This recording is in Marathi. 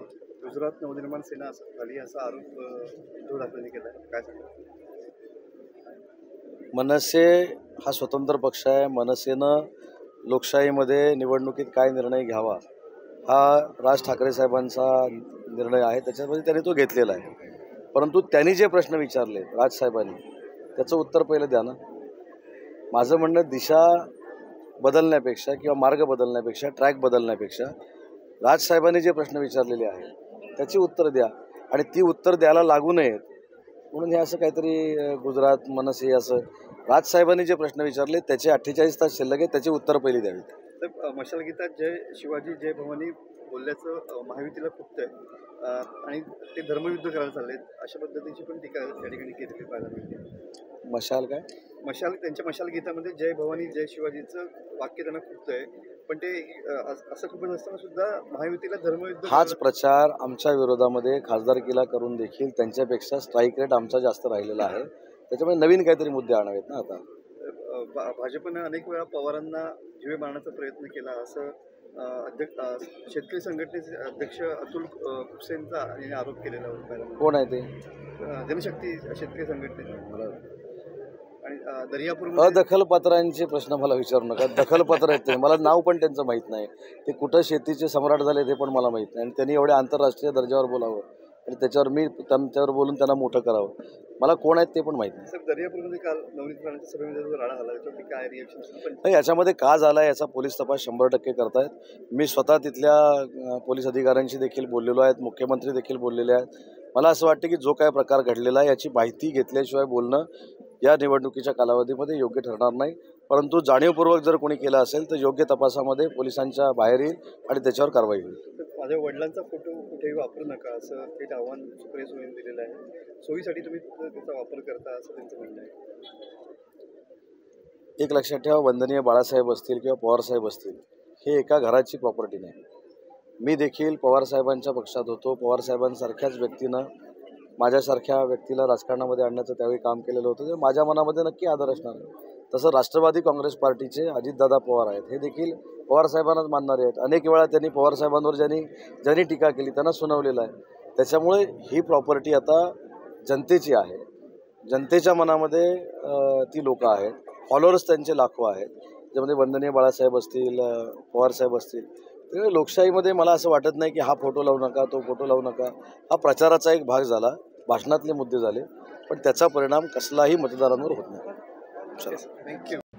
गुजरात नवनिर्माण सेना झाली असा आरोप उद्धव ठाकरेंनी केला. काय सांगता? मनसे हा स्वतंत्र पक्ष आहे. मनसेनं लोकशाहीमध्ये निवडणुकीत काय निर्णय घ्यावा हा राज ठाकरे साहेबांचा निर्णय आहे. त्याच्यामध्ये त्यांनी तो घेतलेला आहे. परंतु त्यांनी जे प्रश्न विचारले राजसाहेबांनी त्याचं उत्तर पहिलं द्या ना. माझं म्हणणं दिशा बदलण्यापेक्षा किंवा मार्ग बदलण्यापेक्षा ट्रॅक बदलण्यापेक्षा राजसाहेबांनी जे प्रश्न विचारलेले आहेत त्याची उत्तर द्या आणि ती उत्तर द्यायला लागू नयेत म्हणून हे असं काहीतरी गुजरात मनसे असं राजसाहेबांनी जे प्रश्न विचारले त्याचे 48 तास शिल्लक आहे, त्याची उत्तर पहिली द्यावीत. तर मशाल गीतात जय शिवाजी जय भवानी बोलल्याचं महायुतीला खुपत आहे आणि ते धर्मयुद्ध करायला चाललेत अशा पद्धतीची पण टीका त्या ठिकाणी केलेली पाहायला मिळते. मशाल काय त्यांच्या मशाल गीतामध्ये जय भवानी जय शिवाजीचं वाक्य त्यांना खुपत आहे, पण ते असं खूपच असताना सुद्धा महायुतीला धर्मयुद्ध हाच प्रचार आमच्या विरोधामध्ये खासदारकीला करून देखील त्यांच्यापेक्षा स्ट्राईक रेट आमचा जास्त राहिलेला आहे. त्याच्यामुळे नवीन काहीतरी मुद्दे आणावेत ना. आता भाजपनं अनेक वेळा पवारांना जीवे मारण्याचा प्रयत्न केला असं शेतकरी संघटनेचे अध्यक्ष अतुल खुपसेंचा यांनी आरोप केलेला होता. कोण आहे ते? जनशक्ती शेतकरी संघटनेचे आणि दर्यापूर अदखलपात्रांचे प्रश्न मला विचारू नका. दखलपत्र आहेत ते, मला नाव पण त्यांचं माहीत नाही. ते कुठं शेतीचे सम्राट झाले ते पण मला माहीत नाही आणि त्यांनी एवढ्या आंतरराष्ट्रीय दर्जावर बोलावं आणि त्याच्यावर मी त्यांच्यावर बोलून त्यांना मोठं करावं. मला कोण आहेत ते पण माहीत नाही. सर, दर्यापूरमध्ये काल नवनीत राणांच्या सभेमध्ये जो राडा झाला त्याच्यावरती काय रिएक्शन? नाही, याच्यामध्ये का झाला याचा पोलीस तपास 100% करतायत. मी स्वतः तिथल्या पोलीस अधिकाऱ्यांशी देखील बोललेलो आहे, मुख्यमंत्री देखील बोललेले आहेत. मला असं वाटतं की जो काय प्रकार घडलेला आहे याची माहिती घेतल्याशिवाय बोलणं या निवडणुकीच्या कालावधीमध्ये योग्य ठरणार नाही. परंतु जाणीवपूर्वक जर कोणी केलं असेल तर योग्य तपासामध्ये पोलिसांच्या बाहेर येईल आणि त्याच्यावर कारवाई होईल. माझ्या वडिलांचा फोटो कुठेही वापरू नका असं थेट आव्हान सुप्रिया सुळेंनी दिलेलं आहे. सोयीसाठी तुम्ही त्याचा वापर करता असं त्यांचं म्हणणं आहे. एक लक्षात ठेवा, वंदनीय बाळासाहेब असतील किंवा पवारसाहेब असतील हे एका घराची प्रॉपर्टी नाही. मी देखील पवारसाहेबांच्या पक्षात होतो. पवारसाहेबांसारख्याच व्यक्तीनं माझ्यासारख्या व्यक्तीला राजकारणामध्ये आणण्याचं त्यावेळी काम केलेलं होतं. तर माझ्या मनामध्ये नक्की आदर असणार आहे. तसं राष्ट्रवादी काँग्रेस पार्टीचे अजितदादा पवार आहेत, हे देखील पवारसाहेबांनाच मानणारे आहेत. अनेक वेळा त्यांनी पवारसाहेबांवर ज्यांनी टीका केली त्यांना सुनावलेलं आहे. त्याच्यामुळे ही प्रॉपर्टी आता जनतेची आहे. जनतेच्या मनामध्ये ती लोकं आहेत, फॉलोअर्स त्यांचे लाखो आहेत, ज्यामध्ये वंदनीय बाळासाहेब असतील, पवारसाहेब असतील. त्यामुळे लोकशाहीमध्ये मला असं वाटत नाही की हा फोटो लावू नका, तो फोटो लावू नका. हा प्रचाराचा एक भाग झाला, भाषणातले मुद्दे झाले, पण त्याचा परिणाम कसलाही मतदारांवर होत नाही. थँक्यू.